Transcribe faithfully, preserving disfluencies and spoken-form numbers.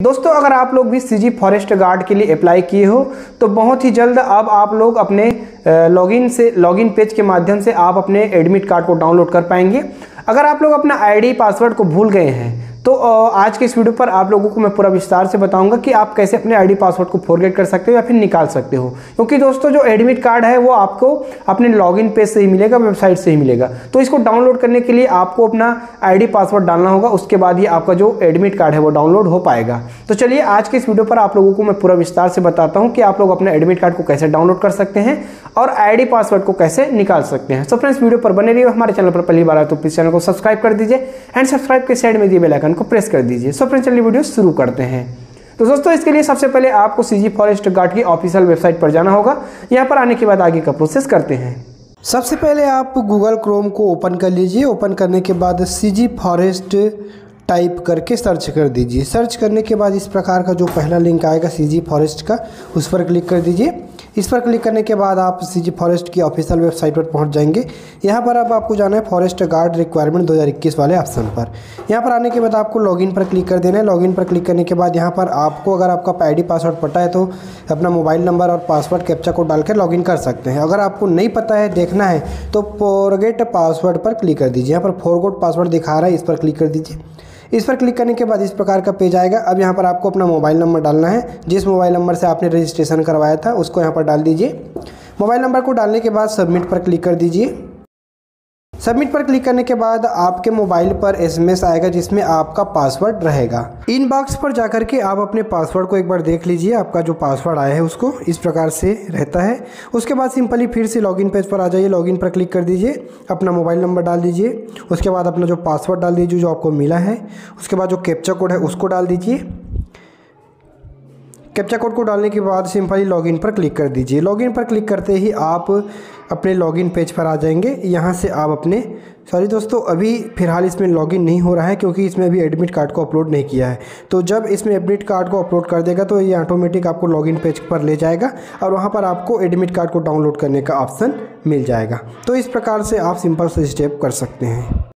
दोस्तों अगर आप लोग भी सीजी फॉरेस्ट गार्ड के लिए अप्लाई किए हो तो बहुत ही जल्द अब आप लोग अपने लॉगिन से लॉगिन पेज के माध्यम से आप अपने एडमिट कार्ड को डाउनलोड कर पाएंगे। अगर आप लोग अपना आईडी पासवर्ड को भूल गए हैं तो आज के इस वीडियो पर आप लोगों को मैं पूरा विस्तार से बताऊंगा कि आप कैसे अपने आईडी पासवर्ड को फॉरगेट कर सकते हो या फिर निकाल सकते हो, क्योंकि दोस्तों जो एडमिट कार्ड है वो आपको अपने लॉगिन पेज से ही मिलेगा, वेबसाइट से ही मिलेगा। तो इसको डाउनलोड करने के लिए आपको अपना आईडी पासवर्ड डालना होगा, उसके बाद ही आपका जो एडमिट कार्ड है वो डाउनलोड हो पाएगा। तो चलिए आज के इस वीडियो पर आप लोगों को मैं पूरा विस्तार से बताता हूँ कि आप लोग अपने एडमिट कार्ड को कैसे डाउनलोड कर सकते हैं और आईडी पासवर्ड को कैसे निकाल सकते हैं। सो फ्रेंड्स वीडियो पर बने रहिए। हमारे चैनल पर पहली बार आए तो प्लीज चैनल को सब्सक्राइब कर दीजिए एंड सब्सक्राइब के साइड में दिए बेल आइकन को प्रेस कर दीजिए। सो फ्रेंड्स चलिए वीडियो शुरू करते हैं। तो दोस्तों इसके लिए सबसे पहले आपको सीजी फॉरेस्ट गार्ड की ऑफिशियल वेबसाइट पर जाना होगा। यहाँ पर आने के बाद आगे का प्रोसेस करते हैं। सबसे पहले आप गूगल क्रोम को ओपन कर लीजिए। ओपन करने के बाद सीजी फॉरेस्ट टाइप करके सर्च कर दीजिए। सर्च करने के बाद इस प्रकार का जो पहला लिंक आएगा सीजी फॉरेस्ट का, उस पर क्लिक कर दीजिए। इस पर क्लिक करने के बाद आप सीजी फॉरेस्ट की ऑफिशियल वेबसाइट पर पहुंच जाएंगे। यहाँ पर अब आपको जाना है फॉरेस्ट गार्ड रिक्वायरमेंट दो हज़ार इक्कीस वाले ऑप्शन पर। यहाँ पर आने के बाद आपको लॉगिन पर क्लिक कर देना है। लॉगिन पर क्लिक करने के बाद यहाँ पर आपको अगर आपका आईडी पासवर्ड पता है तो अपना मोबाइल नंबर और पासवर्ड कैप्चा कोड डालकर लॉगिन कर सकते हैं। अगर आपको नहीं पता है, देखना है, तो फॉरगेट पासवर्ड पर क्लिक कर दीजिए। यहाँ पर फॉरगेट पासवर्ड दिखा रहा है, इस पर क्लिक कर दीजिए। इस पर क्लिक करने के बाद इस प्रकार का पेज आएगा। अब यहाँ पर आपको अपना मोबाइल नंबर डालना है। जिस मोबाइल नंबर से आपने रजिस्ट्रेशन करवाया था उसको यहाँ पर डाल दीजिए। मोबाइल नंबर को डालने के बाद सबमिट पर क्लिक कर दीजिए। सबमिट पर क्लिक करने के बाद आपके मोबाइल पर एसएमएस आएगा जिसमें आपका पासवर्ड रहेगा। इनबॉक्स पर जाकर के आप अपने पासवर्ड को एक बार देख लीजिए। आपका जो पासवर्ड आया है उसको इस प्रकार से रहता है। उसके बाद सिंपली फिर से लॉगिन पेज पर आ जाइए। लॉगिन पर क्लिक कर दीजिए, अपना मोबाइल नंबर डाल दीजिए। उसके बाद अपना जो पासवर्ड डाल दीजिए जो आपको मिला है। उसके बाद जो कैप्चा कोड है उसको डाल दीजिए। कैप्चा कोड को डालने के बाद सिंपली लॉगिन पर क्लिक कर दीजिए। लॉगिन पर क्लिक करते ही आप अपने लॉगिन पेज पर आ जाएंगे। यहाँ से आप अपने सॉरी दोस्तों अभी फ़िलहाल इसमें लॉगिन नहीं हो रहा है क्योंकि इसमें अभी एडमिट कार्ड को अपलोड नहीं किया है। तो जब इसमें एडमिट कार्ड को अपलोड कर देगा तो ये ऑटोमेटिक आपको लॉगिन पेज पर ले जाएगा और वहाँ पर आपको एडमिट कार्ड को डाउनलोड करने का ऑप्शन मिल जाएगा। तो इस प्रकार से आप सिंपल से स्टेप कर सकते हैं।